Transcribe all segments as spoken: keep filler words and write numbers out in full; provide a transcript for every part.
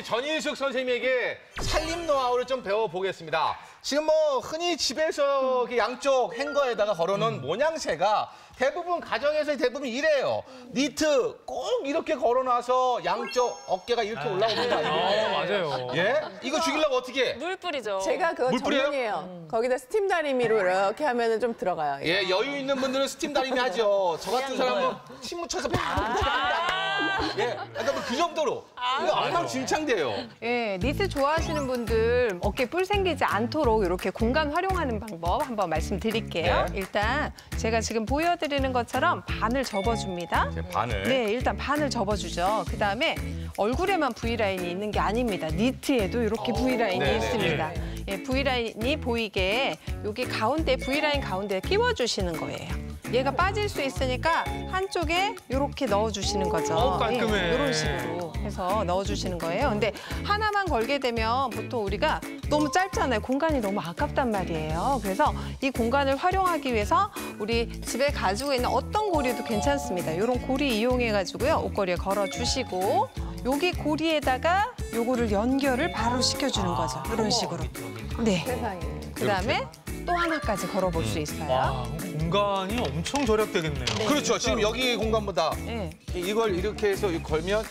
우리 전인숙 선생님에게 살림 노하우를 좀 배워보겠습니다. 지금 뭐 흔히 집에서 양쪽 행거에다가 걸어놓은 음. 모양새가 대부분 가정에서 대부분 이래요. 니트 꼭 이렇게 걸어놔서 양쪽 어깨가 이렇게 올라옵니다. 이게. 아, 맞아요. 예? 이거 죽이려고 어떻게 해? 물 뿌리죠. 제가 그거 물 뿌려요? 전문이에요. 음. 거기다 스팀 다리미로 이렇게 하면 좀 들어가요. 예, 여유 있는 분들은 스팀 다리미 하죠. 저 같은 사람은 침 묻혀서 바로 묻혀갑니다. 예, 그러니까 그 정도로. 이거 항상 진창돼요. 예, 니트 좋아하시는 분들 어깨 뿔 생기지 않도록 이렇게 공간 활용하는 방법 한번 말씀드릴게요. 네. 일단 제가 지금 보여드리는 것처럼 반을 접어줍니다. 제 반을. 네, 일단 반을 접어주죠. 그다음에 얼굴에만 V라인이 있는 게 아닙니다. 니트에도 이렇게 V라인이 네네. 있습니다. 예, V라인이 보이게 여기 가운데 V라인 가운데에 끼워주시는 거예요. 얘가 빠질 수 있으니까 한쪽에 이렇게 넣어주시는 거죠. 어, 깔끔해. 예, 이런 식으로 해서 넣어주시는 거예요. 근데 하나만 걸게 되면 보통 우리가 너무 짧잖아요. 공간이 너무 아깝단 말이에요. 그래서 이 공간을 활용하기 위해서 우리 집에 가지고 있는 어떤 고리도 괜찮습니다. 이런 고리 이용해가지고요. 옷걸이에 걸어주시고 여기 고리에다가 요거를 연결을 바로 시켜주는 거죠. 이런 식으로. 네. 세상에. 그다음에 또 하나까지 걸어볼 수 있어요. 와, 공간이 엄청 절약되겠네요. 그렇죠. 지금 여기 공간보다 네. 이걸 이렇게 해서 걸면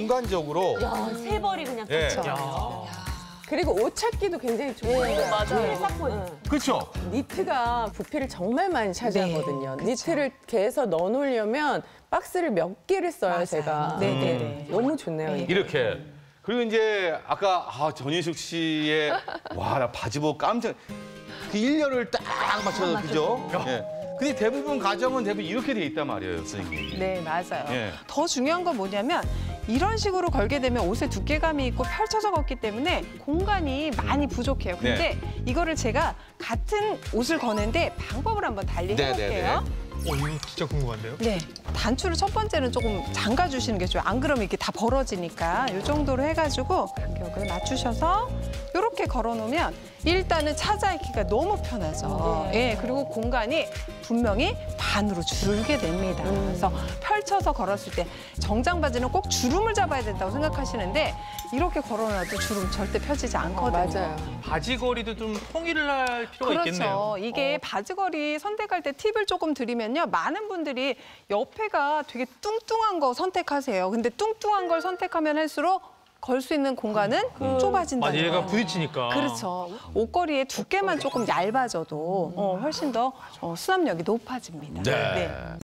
공간적으로 야, 세 벌이 그냥 예. 겹쳐. 그리고 옷 찾기도 굉장히 좋아요. 맞아요. 그렇죠. 니트가 부피를 정말 많이 차지하거든요. 니트를 이렇게 해서 넣어놓으려면 박스를 몇 개를 써요, 맞아요. 제가. 네네네. 너무 좋네요. 이게. 이렇게. 그리고 이제 아까 아, 전인숙 씨의 와, 나 바지 보고 깜짝 그 일렬을 딱 맞춰서 그죠? 예. 근데 대부분 가정은 대부분 이렇게 돼 있단 말이에요, 선생님. 네, 맞아요. 예. 더 중요한 건 뭐냐면 이런 식으로 걸게 되면 옷에 두께감이 있고 펼쳐서 걷기 때문에 공간이 많이 부족해요. 근데 이거를 제가 같은 옷을 거는데 방법을 한번 달리 네, 해볼게요. 네, 어, 이거 진짜 궁금한데요? 네, 단추를 첫 번째는 조금 잠가주시는 게 좋아요. 안 그러면 이게 다 벌어지니까 이 정도로 해가지고 간격을 맞추셔서 이렇게 걸어놓으면 일단은 찾아입기가 너무 편하죠. 예, 그리고 공간이 분명히 반으로 줄게 됩니다. 그래서 펼쳐서 걸었을 때 정장 바지는 꼭 주름을 잡아야 된다고 생각하시는데 이렇게 걸어놔도 주름 절대 펴지지 않거든요. 맞아요. 바지걸이도 좀 통일을 할 필요가 그렇죠. 있겠네요. 이게 바지걸이 선택할 때 팁을 조금 드리면요. 많은 분들이 옆에가 되게 뚱뚱한 거 선택하세요. 근데 뚱뚱한 걸 선택하면 할수록 걸 수 있는 공간은 좁아진다. 맞아, 얘가 부딪히니까. 그렇죠. 옷걸이의 두께만 조금 얇아져도 어, 훨씬 더 어, 수납력이 높아집니다. 네.